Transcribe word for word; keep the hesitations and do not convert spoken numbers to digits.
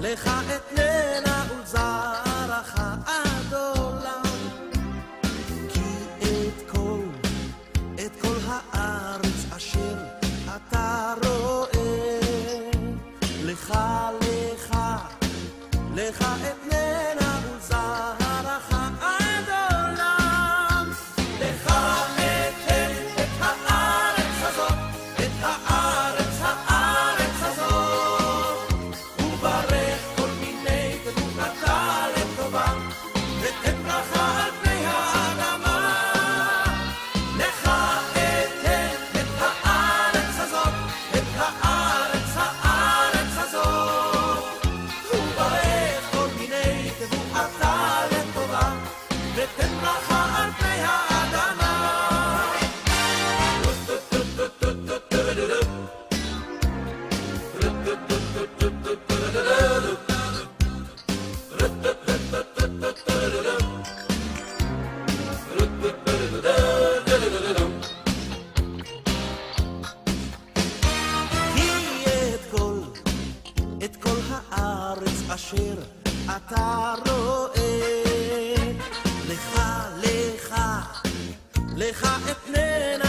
לך אתננה ולזרעך עד עולם, כי את כל, את כל הארץ אשר אתה רואה, לך, לך, לך אתננה ולזרעך עד עולם, לך אתן את הארץ הזאת, את הארץ, הארץ הזאת, וברך כל מיני תנוחתה לטובה, ותן ברכה על פני האדמה. לך אתן את הארץ הזאת, את הארץ, הארץ הזאת, וברך כל מיני תנוחתה לטובה, ותן ברכה על פני האדמה. כי את כל, את כל הארץ אשר אתה רואה, לך, לך, לך אתננה